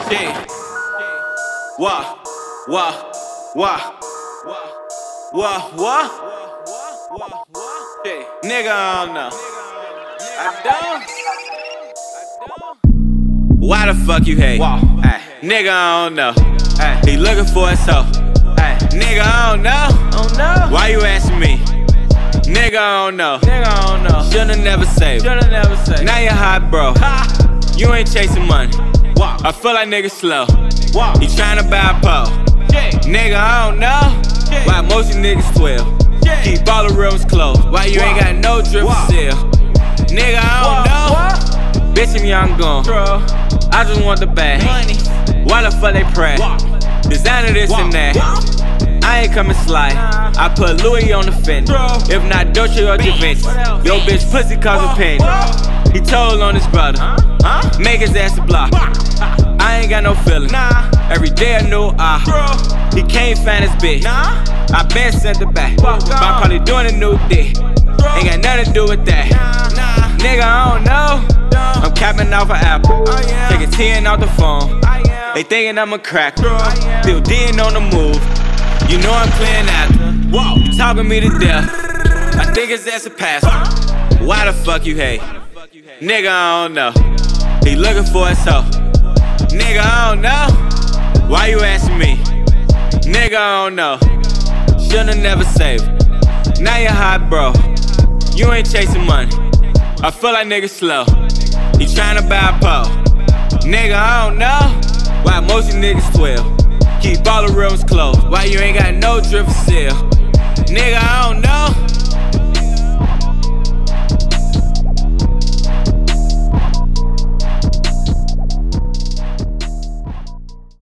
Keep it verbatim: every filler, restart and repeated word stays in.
Yeah. Wah, wah, wah, wah, wah. Yeah. Nigga, I don't know. I don't. Why the fuck you hate? Ay. Nigga, I don't know. Ay. He looking for us, so. Ay. Nigga, I don't know. I don't know. Why you asking me? Nigga, I don't know. Nigga, I don't know. Shoulda never saved. Shoulda never saved. Now you hot, bro. Ha. You ain't chasing money. Wow. I feel like niggas slow. Wow. He tryna buy a pole. Yeah. Nigga, I don't know. Yeah. Why most of niggas twelve. Yeah. Keep all the rooms closed. Why you wow. ain't got no drip wow. for sale? Nigga, I don't wow. know. Wow. Bitch, I'm young gone. Bro. I just want the bag. Money. Why the fuck they pray? Wow. Designer this wow. and that. Wow. I ain't coming slide. Nah. I put Louis on the fence. If not Dolce or Givenchy. Yo, bitch, pussy cause a penny. He told on his brother. Huh? Huh? Make his ass a block. I ain't got no feeling. Nah. Every day I knew ah. Uh, he can't find his bitch. Nah. I been sent it back. But I'm probably doing a new dick. Ain't got nothing to do with that. Nah. Nigga, I don't know. Dumb. I'm capping off an apple. Taking ten off the phone. They thinking I'm a cracker. Still D'ing on the move. You know I'm playing after. Whoa. You talking me to death. I think his ass a pastor. Why the fuck you hate? Nigga, I don't know. He looking for us, so. Nigga, I don't know. Why you asking me? Nigga, I don't know. Shoulda never saved. Now you hot, bro. You ain't chasing money. I feel like niggas slow. He tryna buy a pole. Nigga, I don't know. Why most of niggas twelve. Keep all the rooms closed. Why you ain't got no drip for sale? Nigga, I don't know.